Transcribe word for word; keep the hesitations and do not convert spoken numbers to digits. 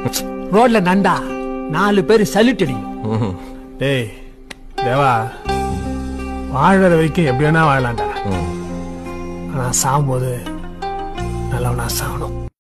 ரோட்ல நண்டா நாலு பேர் சல்யூட் அடிக்கும். டேய் தேவா, வாழற வரைக்கும் எப்படி வேணா வாழலாம்டா. ஆனா சாகும்போது நல்லவனா சாகணும்.